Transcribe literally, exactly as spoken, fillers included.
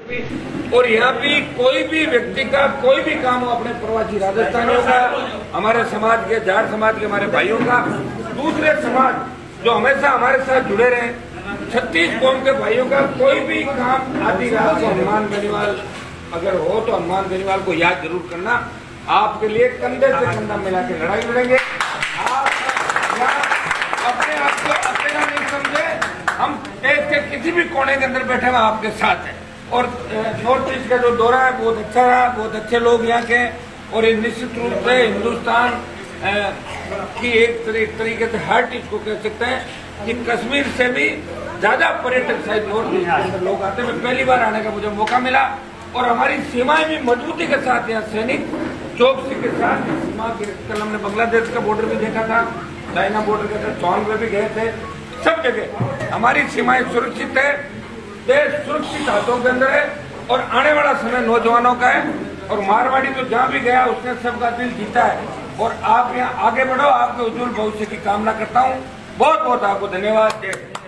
और यहाँ भी कोई भी व्यक्ति का कोई भी काम हो, अपने प्रवासी राजस्थानियों का, हमारे समाज के, जाट समाज के हमारे भाइयों का, दूसरे समाज जो हमेशा हमारे साथ जुड़े रहे, छत्तीस कौम के भाइयों का कोई भी काम आधी रात को हनुमान बेनीवाल अगर हो तो हनुमान बेनीवाल को याद जरूर करना। आपके लिए कंधे से कंधा मिला के लड़ाई लड़ेंगे। आप अपने आप को अकेला नहीं समझे, हम देश के किसी भी कोने के अंदर बैठे हुए आपके साथ हैं। और नॉर्थ ईस्ट का जो दौरा है बहुत अच्छा रहा, बहुत अच्छे लोग यहाँ के, और ये निश्चित रूप से हिंदुस्तान की एक तरीके से हार्ट इसको कह सकते हैं कि कश्मीर से भी ज्यादा पर्यटक शायद नॉर्थ ईस्ट के अंदर लोग आते हैं। मैं पहली बार आने का मुझे मौका मिला और हमारी सीमाएं भी मजबूती के साथ यहाँ सैनिक चौकसी के साथ सीमा के, कल हमने बांग्लादेश का बॉर्डर भी देखा था, चाइना बॉर्डर के साथ चौन में भी गए थे, सब जगह हमारी सीमाएं सुरक्षित है, देश सुरक्षित हाथों के अंदर है और आने वाला समय नौजवानों का है। और मारवाड़ी तो जहाँ भी गया उसने सबका दिल जीता है और आप यहाँ आगे बढ़ो, आपके उज्जवल भविष्य की कामना करता हूँ। बहुत बहुत आपको धन्यवाद।